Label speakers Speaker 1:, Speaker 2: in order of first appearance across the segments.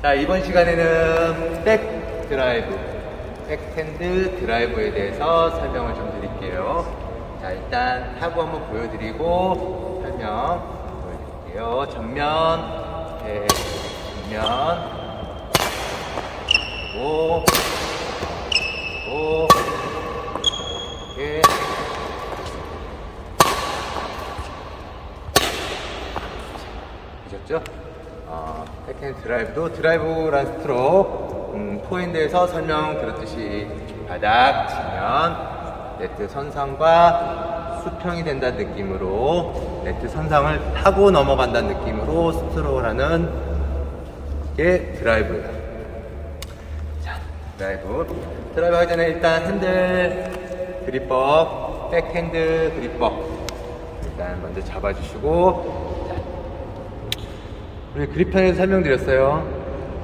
Speaker 1: 자, 이번 시간에는 백핸드 드라이브에 대해서 설명을 좀 드릴게요. 자, 일단 타구 한번 보여드리고 설명 보여드릴게요. 전면, 뒷면, 그리고 이렇게 보셨죠? 백핸드 드라이브도 드라이브란 스트로크, 포핸드에서 설명 들었듯이 바닥 치면 네트 선상과 수평이 된다는 느낌으로 네트 선상을 타고 넘어간다는 느낌으로 스트로크를 하는 게 드라이브예요. 자, 드라이브 하기 전에 일단 핸들 그립법, 백핸드 그립법 일단 먼저 잡아주시고, 우리 그립편에서 설명드렸어요.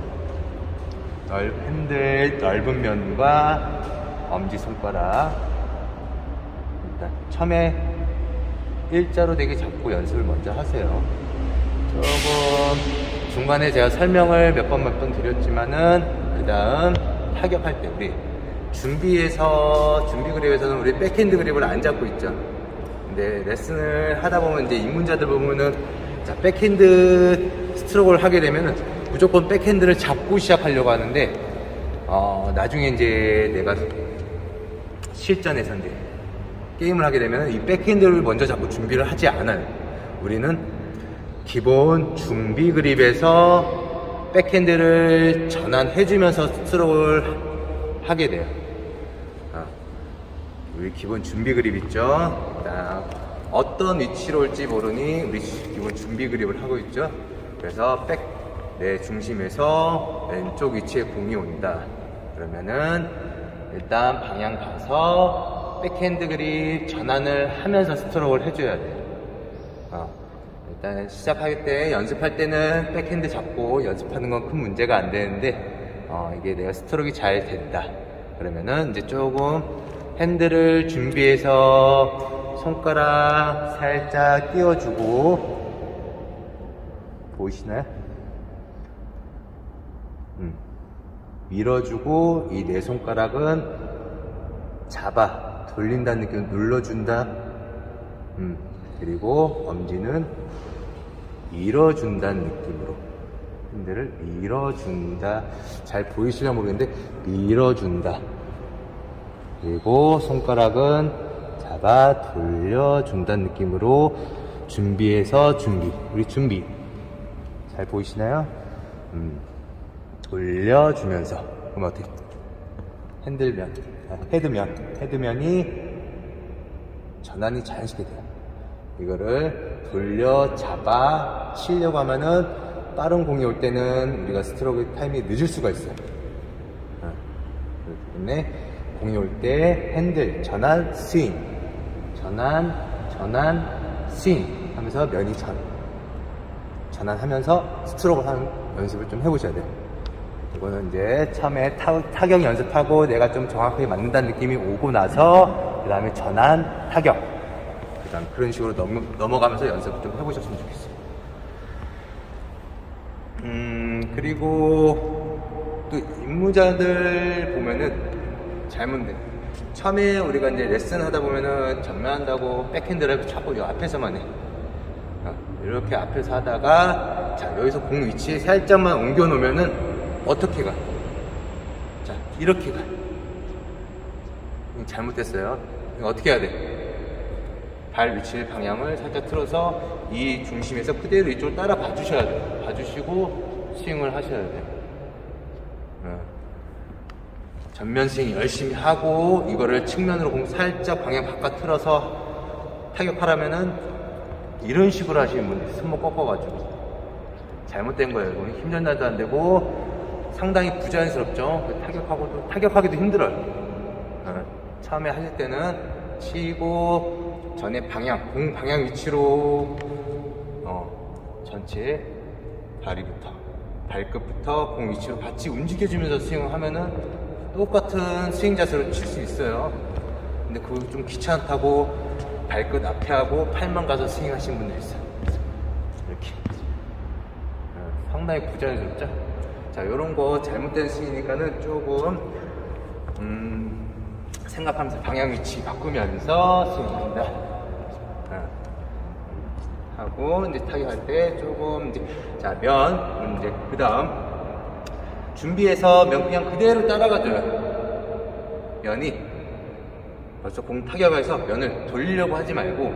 Speaker 1: 핸들 넓은 면과 엄지손가락 일단 처음에 일자로 되게 잡고 연습을 먼저 하세요. 조금 중간에 제가 설명을 몇 번 드렸지만은 그 다음 타격할 때 우리 준비 그립에서는 우리 백핸드 그립을 안 잡고 있죠. 근데 레슨을 하다 보면 이제 입문자들 보면은 자, 백핸드 스트로크를 하게 되면은 무조건 백핸드를 잡고 시작하려고 하는데, 나중에 이제 내가 실전에서 이제 게임을 하게 되면은 이 백핸드를 먼저 잡고 준비를 하지 않아요. 우리는 기본 준비 그립에서 백핸드를 전환해주면서 스트로크를 하게 돼요. 우리 기본 준비 그립 있죠? 어떤 위치로 올지 모르니 우리 기본 준비 그립을 하고 있죠. 그래서 내 중심에서 왼쪽 위치에 공이 온다. 그러면은 일단 방향 봐서 백핸드 그립 전환을 하면서 스트로크를 해줘야 돼요. 일단 시작할 때, 연습할 때는 백핸드 잡고 연습하는 건 큰 문제가 안 되는데, 이게 내가 스트로크가 잘 된다. 그러면은 이제 조금 핸들을 준비해서 손가락 살짝 띄워주고, 보이시나요? 밀어주고, 이 네 손가락은 잡아 돌린다는 느낌으로 눌러준다. 그리고 엄지는 밀어준다는 느낌으로 핸들을 밀어준다. 잘 보이시려나 모르겠는데 밀어준다. 그리고 손가락은 잡아 돌려준다는 느낌으로 준비해서 우리 준비 잘 보이시나요? 돌려주면서, 그럼 어떻게 헤드면이 전환이 자연스럽게 돼요. 이거를 돌려 잡아 치려고 하면은 빠른 공이 올 때는 우리가 스트로크 타임이 늦을 수가 있어요. 그렇기 때문에 공이 올 때 핸들 전환 스윙, 전환 스윙 하면서 면이 전환하면서 스트로크를 하는 연습을 좀 해보셔야 돼요. 이거는 이제 처음에 타격 연습하고 내가 좀 정확하게 맞는다는 느낌이 오고 나서 그 다음에 전환 타격, 그 다음 그런 식으로 넘어가면서 연습을 좀 해보셨으면 좋겠어요. 그리고 또 입문자들 보면은 잘못돼. 처음에 우리가 이제 레슨 하다 보면은 전면한다고 백핸드를 자꾸 요 앞에서만 해. 이렇게 앞에서 하다가, 자, 여기서 공 위치에 살짝만 옮겨 놓으면은 어떻게 가? 자, 이렇게 가. 잘못됐어요. 어떻게 해야 돼? 발 위치 방향을 살짝 틀어서 이 중심에서 그대로 이쪽을 따라 봐주셔야 돼요. 봐주시고 스윙을 하셔야 돼요. 전면 스윙 열심히 하고 이거를 측면으로 공 살짝 방향 바깥 틀어서 타격하라면은 이런 식으로 하시는 분들이 손목 꺾어가지고 잘못된 거예요. 힘 전달도 안 되고 상당히 부자연스럽죠. 타격하기도 힘들어요. 처음에 하실 때는 치고 전에 공 방향 위치로 전체 발끝부터 공 위치로 같이 움직여주면서 스윙을 하면은 똑같은 스윙 자세로 칠 수 있어요. 근데 그거 좀 귀찮다고 발끝 앞에 하고 팔만 가서 스윙 하시는 분들이 있어요. 이렇게 상당히 부자연스럽죠? 자, 요런 거 잘못된 스윙이니까는 조금 생각하면서 방향 위치 바꾸면서 스윙합니다. 하고 이제 타격할 때 조금 이제 자, 면 이제 그 다음 준비해서 면 그냥 그대로 따라가줘요. 면이 벌써 공 타격해서 면을 돌리려고 하지 말고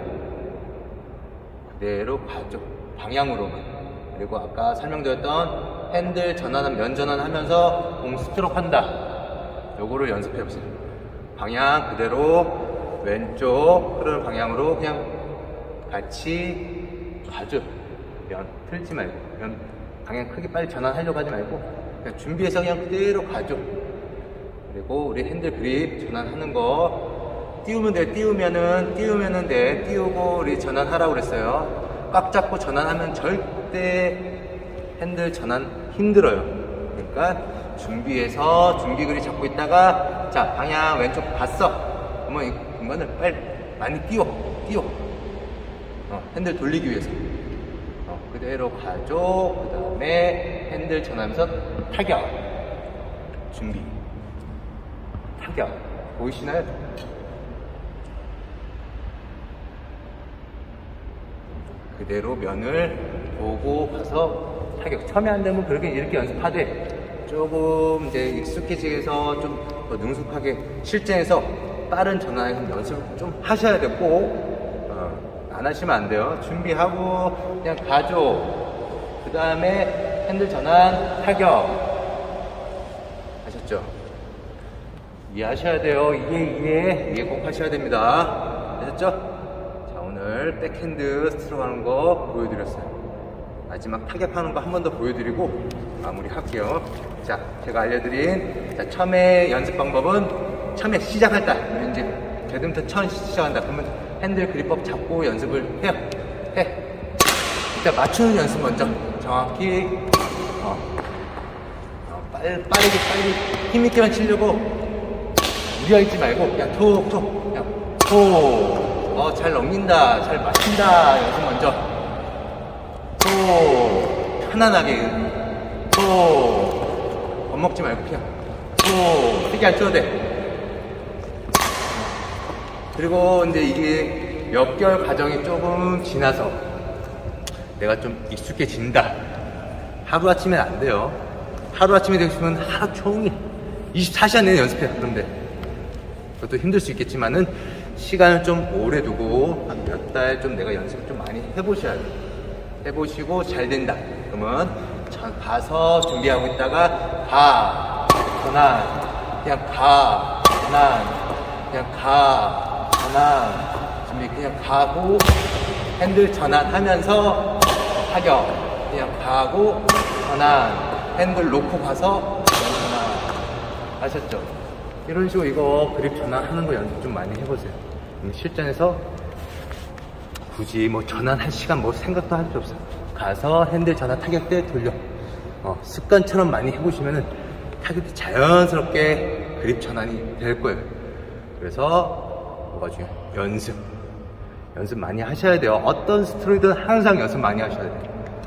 Speaker 1: 그대로 가죠. 방향으로만. 그리고 아까 설명드렸던 핸들 전환, 면 전환하면서 공 스트로크 한다. 요거를 연습해보세요. 방향 그대로 왼쪽 흐르는 방향으로 그냥 같이 가죠. 면 틀지 말고, 면 방향 크게 빨리 전환하려고 하지 말고 그냥 준비해서 그냥 그대로 가죠. 그리고 우리 핸들 그립 전환하는 거 띄우면 돼. 띄우면은 돼. 띄우고 우리 전환하라고 그랬어요. 꽉 잡고 전환하면 절대 핸들 전환 힘들어요. 그러니까 준비해서 준비 그립 잡고 있다가 자, 방향 왼쪽 봤어. 그러면 이거는 빨리 많이 띄워. 핸들 돌리기 위해서 그대로 가죠. 그 다음에 핸들 전환하면서 타격. 준비. 타격. 보이시나요? 그대로 면을 보고 가서 타격. 처음에 안 되면 그렇게 이렇게 연습하되 조금 이제 익숙해지면서 좀 더 능숙하게 실전에서 빠른 전환 연습을 좀 하셔야 돼요. 꼭 안 하시면 안 돼요. 준비하고 그냥 가죠. 그 다음에 핸들 전환 타격. 하셨죠? 이해하셔야 돼요. 이해 꼭 하셔야 됩니다. 하셨죠? 자, 오늘 백핸드 스트로크 하는 거 보여드렸어요. 마지막 타격하는 거 한 번 더 보여드리고 마무리할게요. 자, 제가 알려드린 처음에 연습 방법은 처음에 시작할 때 이제 배드민턴 처음 시작한다 그러면 핸들 그립법 잡고 연습을 해요. 일단 맞추는 연습 먼저 정확히 빠르게 힘있게만 치려고 무리하지 말고 그냥 톡 그냥 톡 잘 넘긴다 잘 맞춘다 연습 먼저 톡 편안하게 톡 겁먹지 말고 그냥 톡 세게 안 쳐도 돼. 그리고 이제 이게 몇 개월 과정이 조금 지나서 내가 좀 익숙해진다. 하루아침엔 안 돼요. 하루아침에 되시면 하루 종일 24시간 내내 연습해요. 그런데 그것도 힘들 수 있겠지만은 시간을 좀 오래 두고 한 몇 달 좀 내가 연습을 좀 많이 해보셔야 돼요. 해보시고 잘 된다. 그러면 가서 준비하고 있다가 가, 전환, 그냥 가, 전환, 그냥 가, 전환, 준비 그냥 가고 핸들 전환하면서 타격, 그냥 가고 전환, 핸들 놓고 가서 전환. 아셨죠? 이런 식으로 이거 그립 전환하는 거 연습 좀 많이 해보세요. 실전에서 굳이 뭐 전환할 시간 뭐 생각도 할 필요 없어요. 가서 핸들 전환 타격 때 돌려. 습관처럼 많이 해보시면은 타격이 자연스럽게 그립 전환이 될 거예요. 그래서 뭐가 중요해요? 연습 많이 하셔야 돼요. 어떤 스트로이든 항상 연습 많이 하셔야 돼요.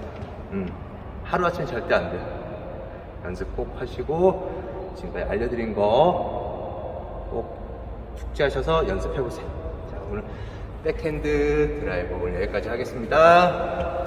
Speaker 1: 하루아침에 절대 안 돼요. 연습 꼭 하시고 지금까지 알려드린 거 꼭 숙지하셔서 연습해보세요. 자, 오늘 백핸드 드라이버 오늘 여기까지 하겠습니다.